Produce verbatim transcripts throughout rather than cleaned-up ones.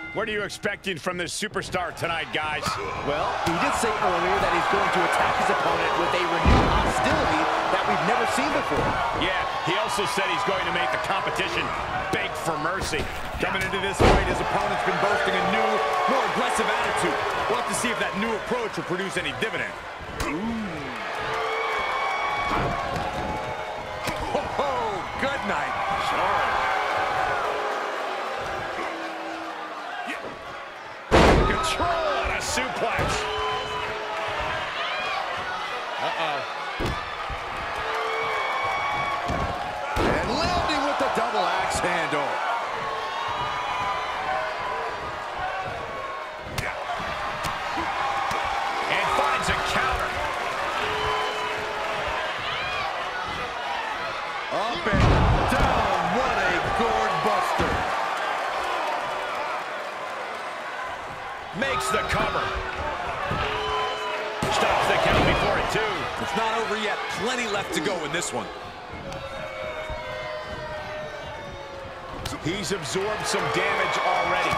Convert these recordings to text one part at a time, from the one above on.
What are you expecting from this superstar tonight, guys? Well, he did say earlier that he's going to attack his opponent with a renewed hostility that we've never seen before. Yeah, he also said he's going to make the competition beg for mercy. Coming into this fight, his opponent's been boasting a new, more aggressive attitude. We'll have to see if that new approach will produce any dividend. Oh, good night. Sure. Control on a suplex. Uh-oh. And landing with the double axe handle. And finds a counter. Up and down. What a gourd buster. Makes the cover. Stops the count before it, too. It's not over yet. Plenty left to go in this one. He's absorbed some damage already.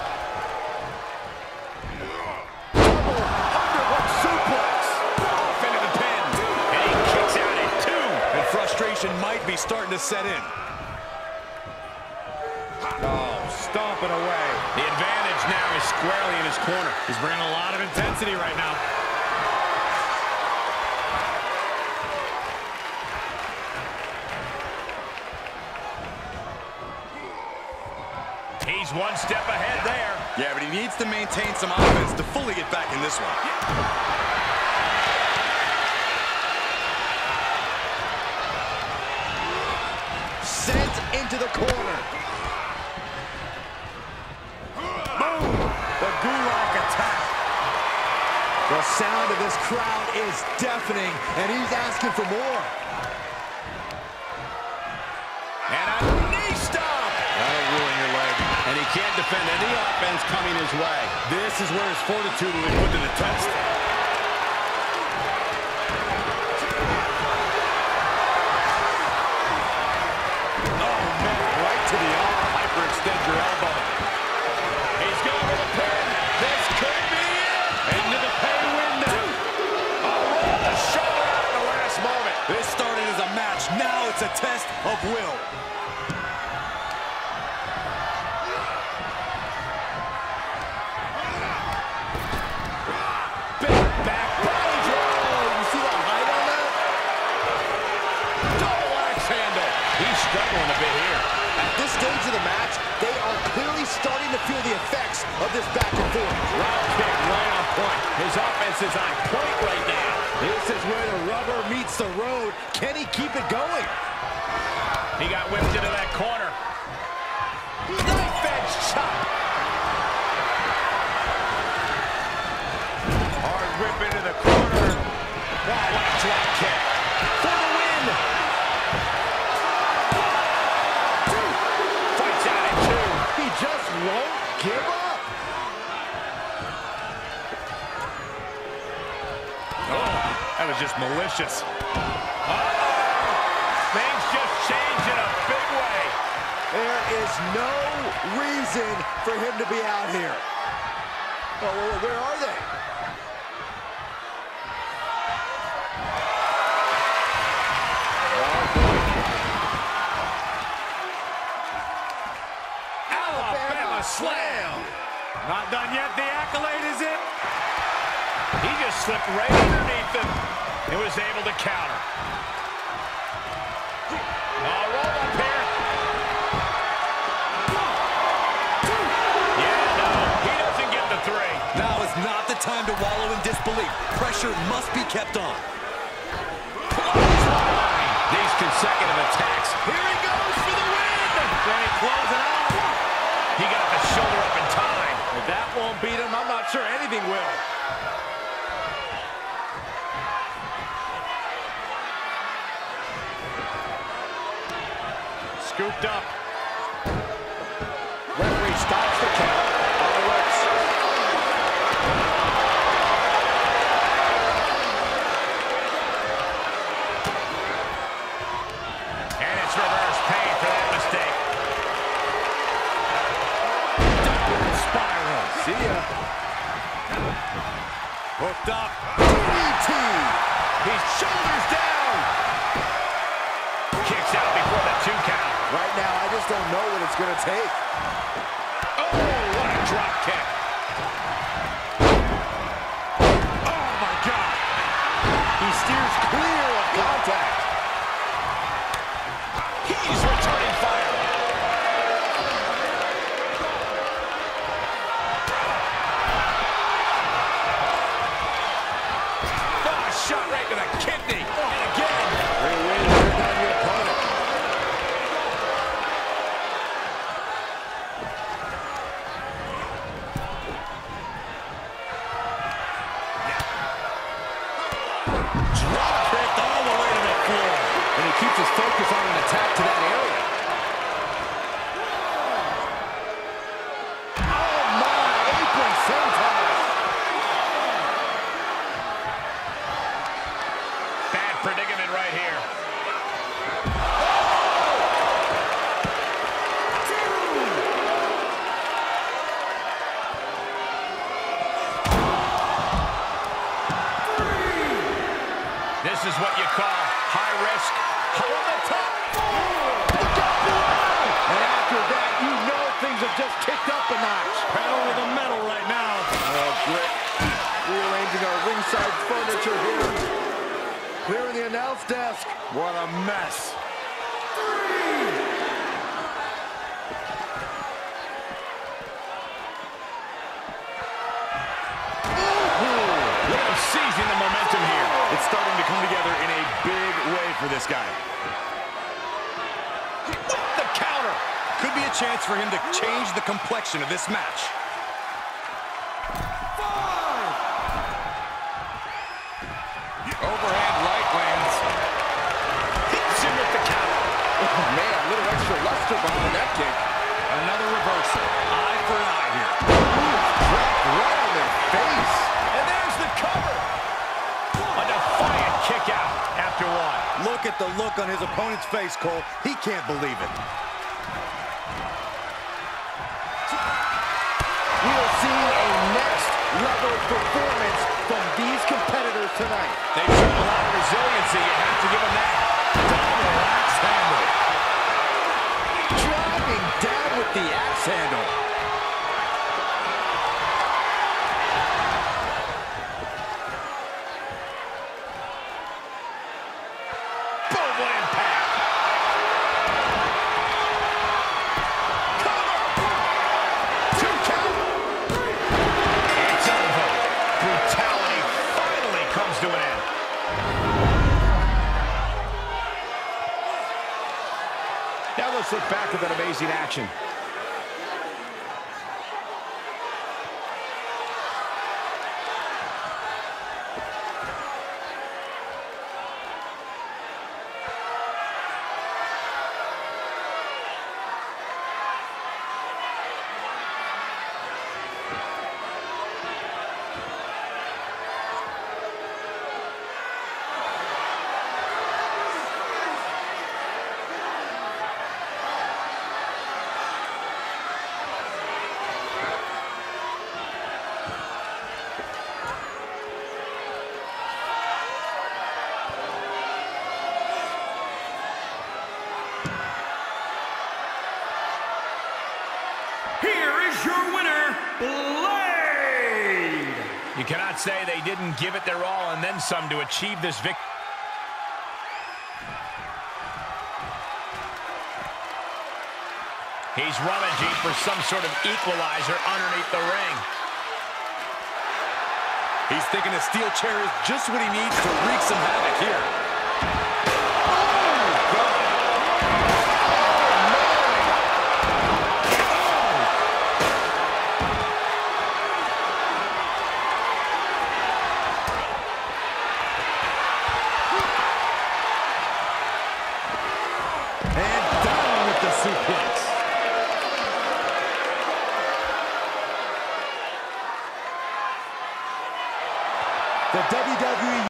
Underhook suplex. Off into the pin. And he kicks out at two. And frustration might be starting to set in. Oh, stomping away. The advantage now is squarely in his corner. He's bringing a lot of intensity right now. He's one step ahead there. Yeah, but he needs to maintain some offense to fully get back in this one. Sent into the corner. Boom! The Gulak attack. The sound of this crowd is deafening, and he's asking for more. And a knee stomp. That'll ruin your leg. And he can't defend any offense coming his way. This is where his fortitude will be put to the test. Oh, man, right to the arm. Hyperextend your elbow. He's going for the pin. This could be it. Into the pay window. Oh, roll the shoulder out at the last moment. This started as a match. Now it's a test of will. Struggling a bit here. At this stage of the match, they are clearly starting to feel the effects of this back and forth. Drop kick right on point. His offense is on point right now. This is where the rubber meets the road. Can he keep it going? He got whipped into that corner. Knife edge chop. Hard whip into the corner. Oh, what a drop kick. For the win. Fights out at two. He just won't give up. Oh, that was just malicious. Uh-oh. Things just changed in a big way. There is no reason for him to be out here. Oh, where are they? Alabama slam. Not done yet. The accolade is it. He just slipped right underneath him and was able to counter. Oh, roll up here. Yeah, no, he doesn't get the three. Now is not the time to wallow in disbelief. Pressure must be kept on. These consecutive attacks. Here he goes for the win. Can he close it out? He got the shoulder up in time. If that won't beat him, I'm not sure anything will. Scooped up. Referee stops the count on the ropes. And it's reverse pain for that mistake. Down spot. up. D D T. He's shoulders down. Kicks out before the two count. Right now, I just don't know what it's going to take. Oh, what a drop kick. Oh, my God. He steers clear of contact. He's returning fire. Oh, shot right to the kidney. And again. Great way to wear down your opponent. Drop kicked all the way to the floor. And he keeps his focus on an attack to that area. Oh, my. Apron senton. Bad predicament right here. This is what you call high risk, high on the top. And after that, you know things have just kicked up a notch. Pedal to the metal right now. Oh, Britt, rearranging our ringside furniture here. Clearing the announce desk. What a mess. Look at him seizing the momentum here. It's starting to come together in a big way for this guy. The counter. Could be a chance for him to change the complexion of this match. Overhand right lands. Hits him with the counter. Oh, man, a little extra luster behind that kick. Another reversal. Eye for an eye here. Dropped right on their face. And there's the cover. A defiant kick out after one. Look at the look on his opponent's face, Cole. He can't believe it. We are seeing a next-level performance from these competitors tonight. They've shown a lot of resiliency. You have to give them that. Double axe handle. Driving down with the axe handle. Boom, what impact. Cover. Two count. It's over. Brutality finally comes to an end. Now let's look back at that amazing action. Here is your winner, Blade! You cannot say they didn't give it their all and then some to achieve this victory. He's rummaging for some sort of equalizer underneath the ring. He's thinking a steel chair is just what he needs to wreak some havoc here.